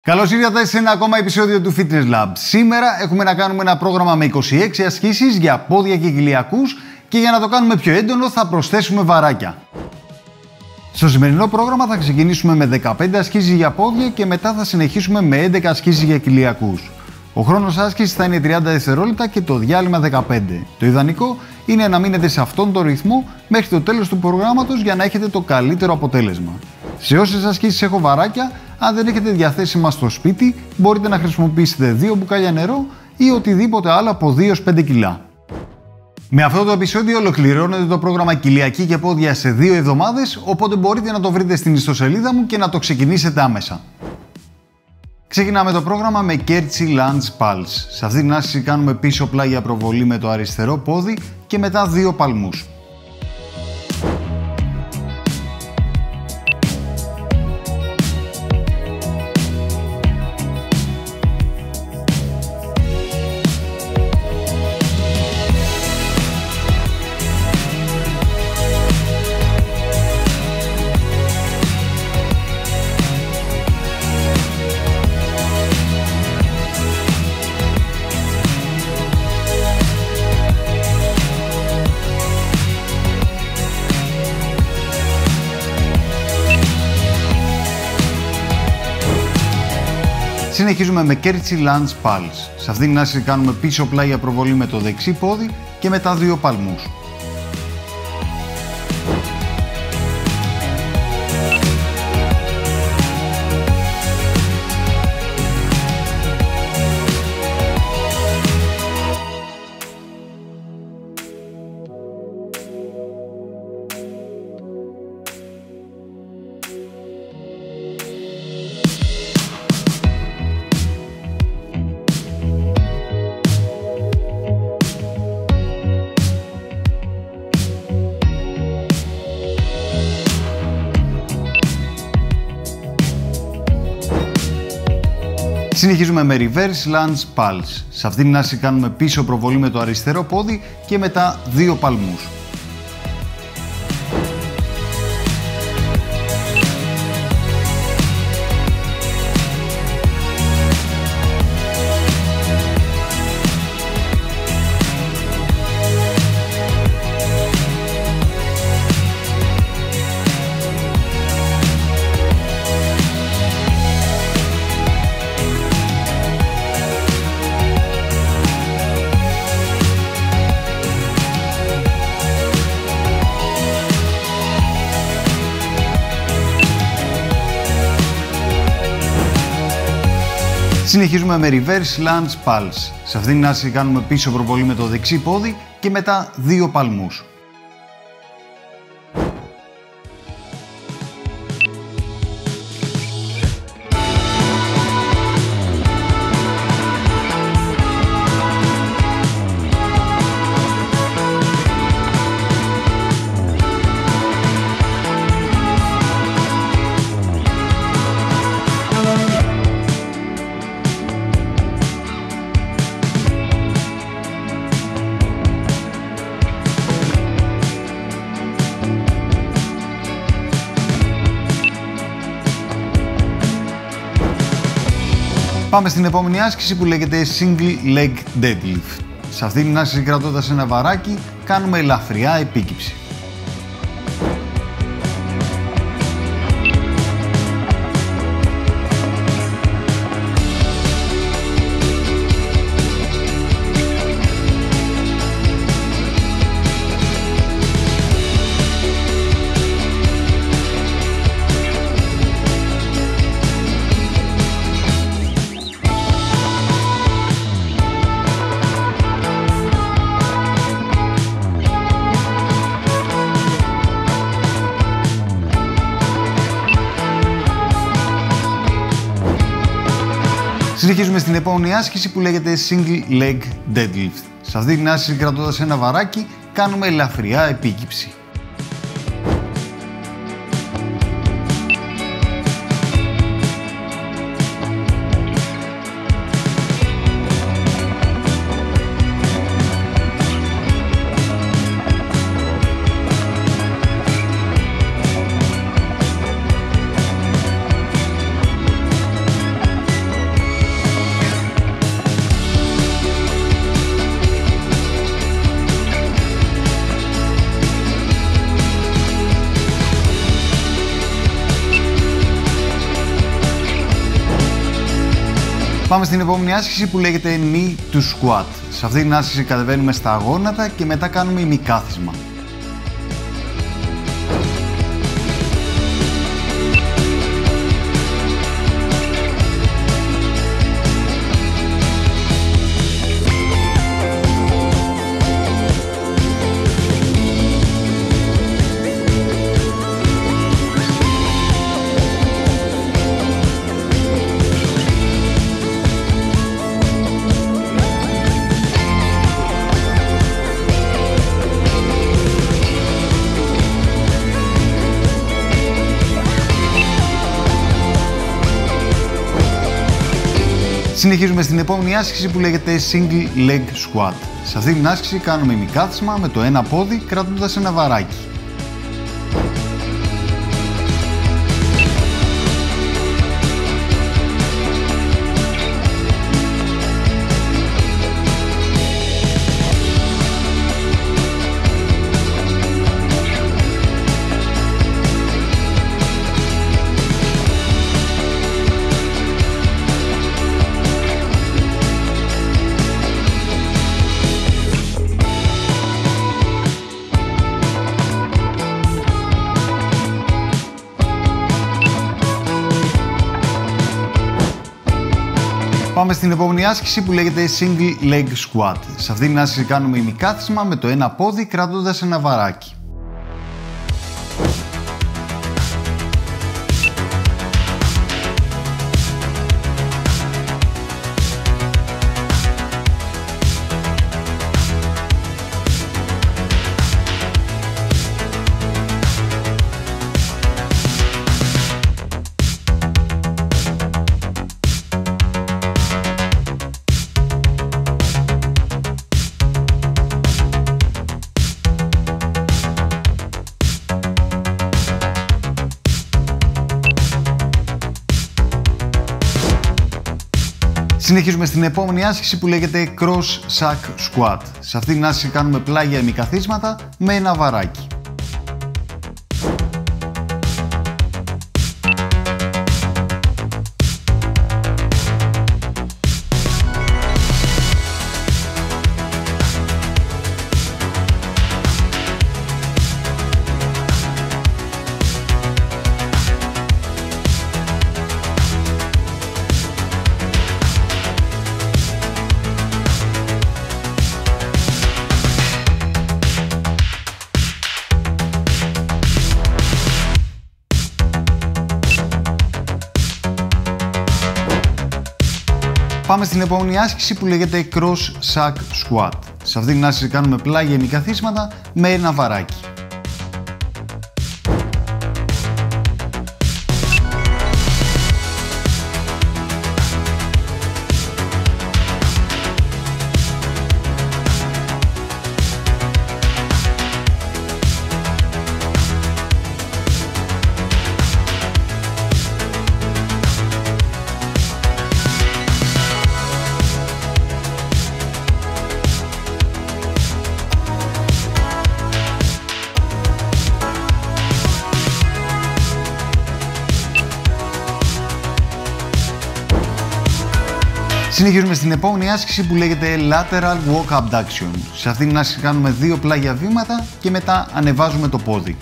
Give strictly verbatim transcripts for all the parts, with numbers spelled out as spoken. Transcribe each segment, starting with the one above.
Καλώς ήρθατε σε ένα ακόμα επεισόδιο του Fitness Lab. Σήμερα έχουμε να κάνουμε ένα πρόγραμμα με είκοσι έξι ασκήσεις για πόδια και κοιλιακούς και για να το κάνουμε πιο έντονο θα προσθέσουμε βαράκια. Στο σημερινό πρόγραμμα θα ξεκινήσουμε με δεκαπέντε ασκήσεις για πόδια και μετά θα συνεχίσουμε με έντεκα ασκήσεις για κοιλιακούς. Ο χρόνος άσκησης θα είναι τριάντα δευτερόλεπτα και το διάλειμμα δεκαπέντε. Το ιδανικό είναι να μείνετε σε αυτόν τον ρυθμό μέχρι το τέλος του προγράμματος για να έχετε το καλύτερο αποτέλεσμα. Σε όσες ασκήσεις έχω βαράκια, αν δεν έχετε διαθέσιμα στο σπίτι, μπορείτε να χρησιμοποιήσετε δύο μπουκάλια νερό ή οτιδήποτε άλλο από δύο έως πέντε κιλά. Με αυτό το επεισόδιο ολοκληρώνεται το πρόγραμμα κοιλιακή και πόδια σε δύο εβδομάδες, οπότε μπορείτε να το βρείτε στην ιστοσελίδα μου και να το ξεκινήσετε άμεσα. Ξεκινάμε το πρόγραμμα με Kerchi Lunge Pulse. Σε αυτή την άσκηση κάνουμε πίσω πλάγια προβολή με το αριστερό πόδι και μετά δύο παλμούς. Συνεχίζουμε με Kerchi Lunge Pulse. Σε αυτήν την άσκηση κάνουμε πίσω πλάγια προβολή με το δεξί πόδι και μετά δύο παλμούς. Συνεχίζουμε με Reverse Lunge Pulse. Σε αυτήν την άσκηση κάνουμε πίσω προβολή με το αριστερό πόδι και μετά δύο παλμούς. Συνεχίζουμε με Reverse Lunge Pulse. Σε αυτήν την άσκηση κάνουμε πίσω προβολή με το δεξί πόδι και μετά δύο παλμούς. Πάμε στην επόμενη άσκηση που λέγεται Single Leg Deadlift. Σε αυτή την άσκηση, κρατώντας ένα βαράκι, κάνουμε ελαφριά επίκυψη. Συνεχίζουμε στην επόμενη άσκηση που λέγεται Single Leg Deadlift. Σε αυτή την άσκηση, κρατώντας ένα βαράκι, κάνουμε ελαφριά επίκυψη. Πάμε στην επόμενη άσκηση που λέγεται knee to squat. Σε αυτή την άσκηση κατεβαίνουμε στα γόνατα και μετά κάνουμε ημικάθισμα. Συνεχίζουμε στην επόμενη άσκηση που λέγεται single leg squat. Σε αυτή την άσκηση κάνουμε ημικάθισμα με το ένα πόδι κρατώντας ένα βαράκι. Πάμε στην επόμενη άσκηση που λέγεται single leg squat. Σε αυτή την άσκηση κάνουμε ημικάθισμα με το ένα πόδι κρατώντας ένα βαράκι. Συνεχίζουμε στην επόμενη άσκηση που λέγεται cross sack squat. Σε αυτή την άσκηση κάνουμε πλάγια ημικαθίσματα με ένα βαράκι. Πάμε στην επόμενη άσκηση που λέγεται cross sack squat. Σε αυτή την άσκηση κάνουμε πλάγια ημικαθίσματα με ένα βαράκι. Συνεχίζουμε στην επόμενη άσκηση που λέγεται lateral walk abduction. Σε αυτήν την άσκηση κάνουμε δύο πλάγια βήματα και μετά ανεβάζουμε το πόδι.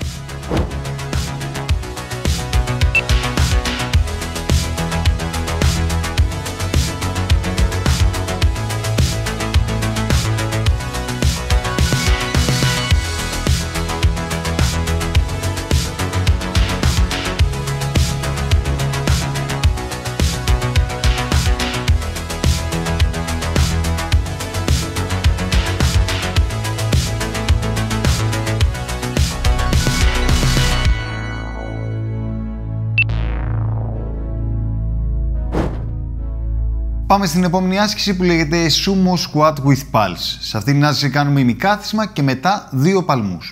Πάμε στην επόμενη άσκηση που λέγεται Sumo Squat with Pulse. Σε αυτήν την άσκηση κάνουμε ημικάθισμα και μετά δύο παλμούς.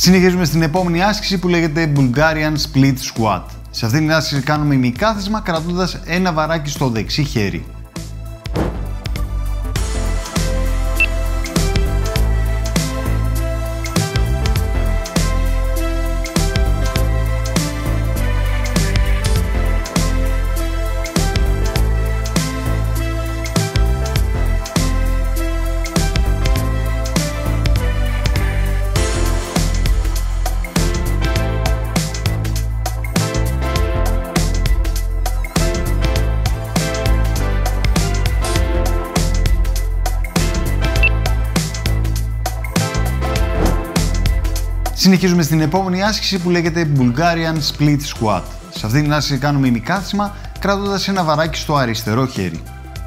Συνεχίζουμε στην επόμενη άσκηση που λέγεται Bulgarian Split Squat. Σε αυτήν την άσκηση κάνουμε ημικάθισμα κρατώντας ένα βαράκι στο δεξί χέρι. Συνεχίζουμε στην επόμενη άσκηση που λέγεται Bulgarian Split Squat. Σε αυτήν την άσκηση κάνουμε ημικάθισμα κρατώντας ένα βαράκι στο αριστερό χέρι.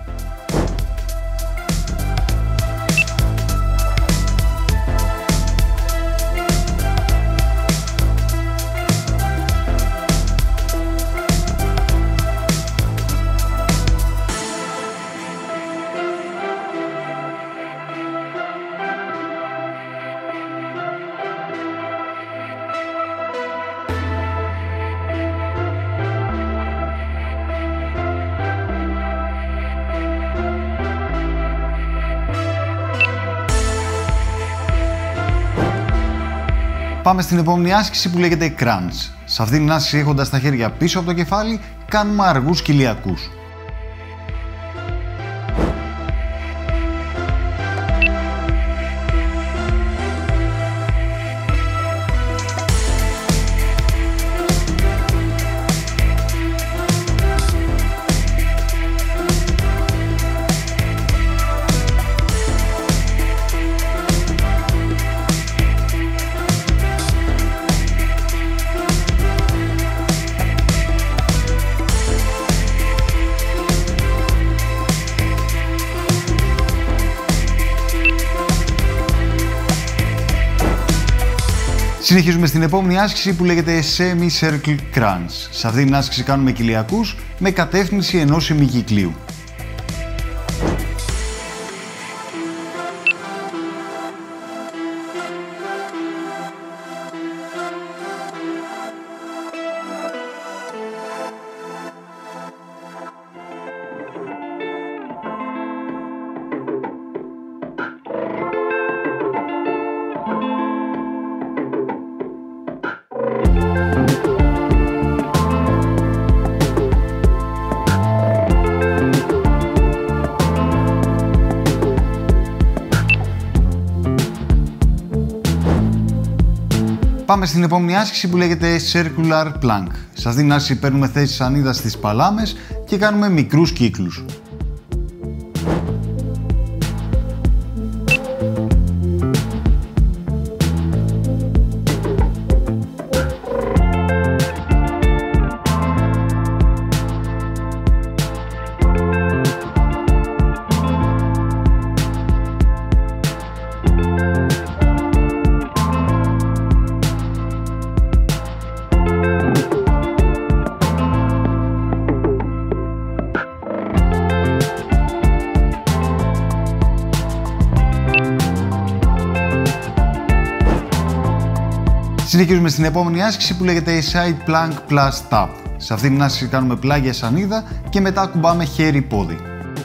Πάμε στην επόμενη άσκηση που λέγεται Crunch. Σε αυτήν την άσκηση, έχοντας τα χέρια πίσω από το κεφάλι, κάνουμε αργούς κοιλιακούς. Συνεχίζουμε στην επόμενη άσκηση που λέγεται Semi-Circle Crunch. Σε αυτήν την άσκηση κάνουμε κοιλιακούς με κατεύθυνση ενός ημικυκλίου. Πάμε στην επόμενη άσκηση που λέγεται Circular Plank. Σε αυτήν την άσκηση παίρνουμε θέση σανίδα στις παλάμες και κάνουμε μικρούς κύκλους. Συνεχίζουμε στην επόμενη άσκηση που λέγεται Side Plank Plus Tap. Σε αυτήν την άσκηση κάνουμε πλάγια σανίδα και μετά ακουμπάμε χέρι-πόδι.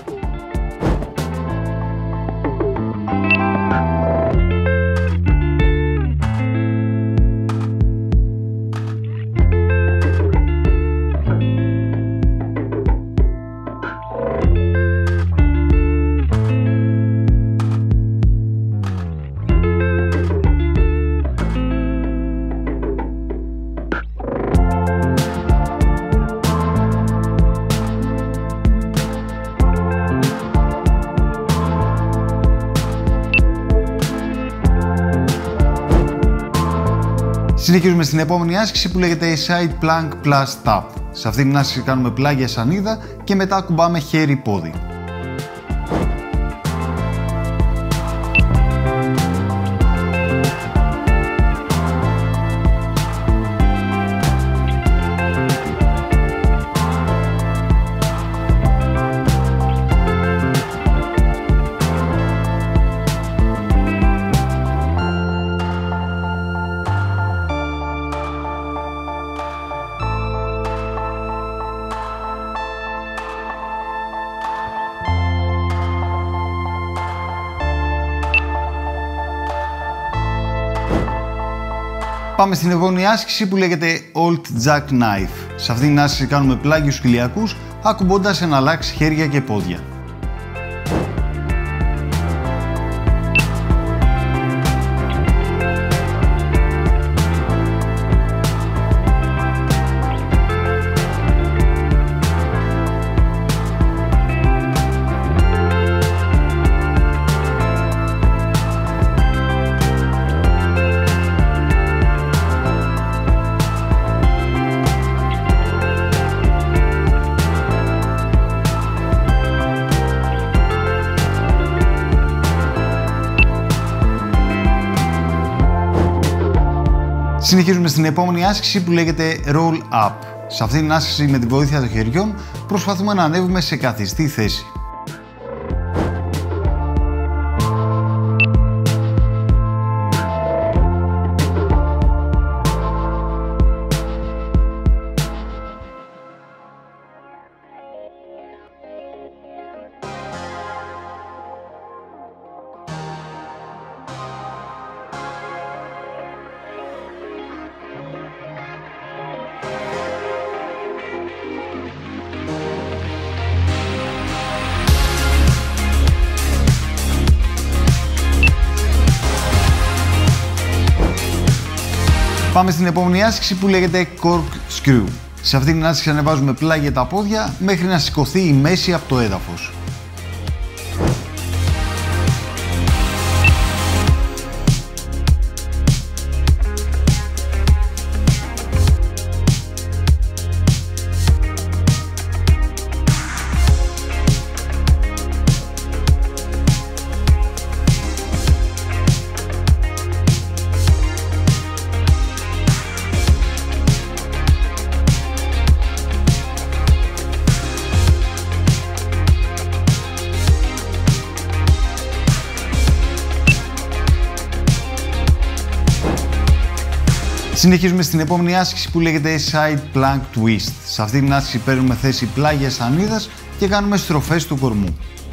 Συνεχίζουμε στην επόμενη άσκηση που λέγεται Side Plank Plus Tap. Σε αυτήν την άσκηση κάνουμε πλάγια σανίδα και μετά ακουμπάμε χέρι-πόδι. Πάμε στην επόμενη άσκηση που λέγεται Alt Jack Knife. Σε αυτήν την άσκηση κάνουμε πλάγιους κοιλιακούς ακουμπώντας ένα λάξ χέρια και πόδια. Συνεχίζουμε στην επόμενη άσκηση που λέγεται Roll Up. Σε αυτήν την άσκηση με τη βοήθεια των χεριών προσπαθούμε να ανέβουμε σε καθιστή θέση. Πάμε στην επόμενη άσκηση που λέγεται Corkscrew. Σε αυτή την άσκηση ανεβάζουμε πλάγια τα πόδια μέχρι να σηκωθεί η μέση από το έδαφος. Συνεχίζουμε στην επόμενη άσκηση που λέγεται Side Plank Twist. Σε αυτή την άσκηση παίρνουμε θέση πλάγια σανίδας και κάνουμε στροφές του κορμού.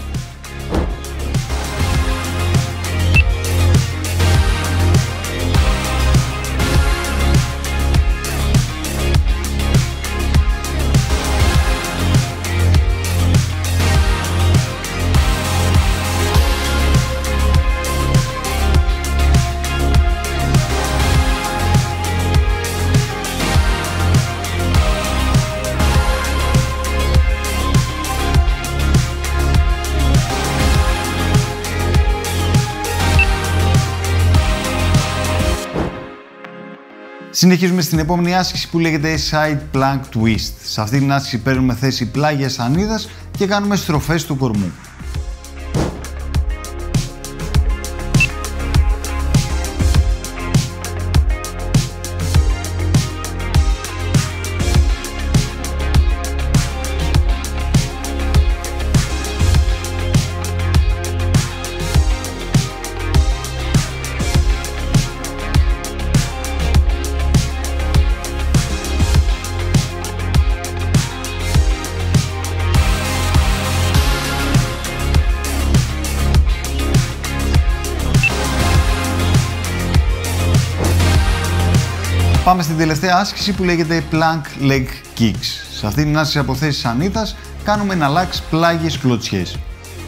Συνεχίζουμε στην επόμενη άσκηση που λέγεται Side Plank Twist. Σε αυτή την άσκηση παίρνουμε θέση πλάγια σανίδας και κάνουμε στροφές του κορμού. Πάμε στην τελευταία άσκηση που λέγεται Plank Leg Kicks. Σε αυτή την άσκηση από θέση σανίδας κάνουμε ένα λάξ πλάγιες κλωτσιές.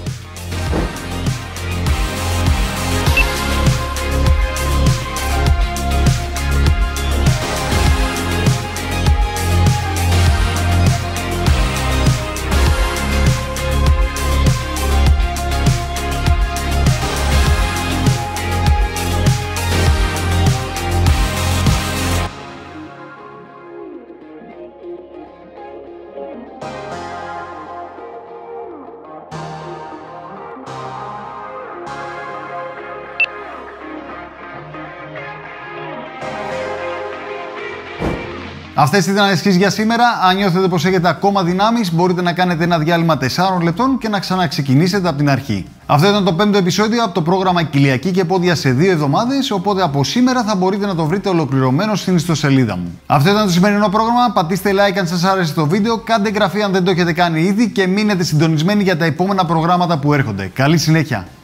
Αυτές ήταν οι ασκήσεις για σήμερα. Αν νιώθετε πως έχετε ακόμα δυνάμεις, μπορείτε να κάνετε ένα διάλειμμα τεσσάρων λεπτών και να ξαναξεκινήσετε από την αρχή. Αυτό ήταν το πέμπτο επεισόδιο από το πρόγραμμα Κοιλιακή και Πόδια σε δύο εβδομάδες, οπότε από σήμερα θα μπορείτε να το βρείτε ολοκληρωμένο στην ιστοσελίδα μου. Αυτό ήταν το σημερινό πρόγραμμα. Πατήστε like αν σας άρεσε το βίντεο, κάντε εγγραφή αν δεν το έχετε κάνει ήδη και μείνετε συντονισμένοι για τα επόμενα προγράμματα που έρχονται. Καλή συνέχεια!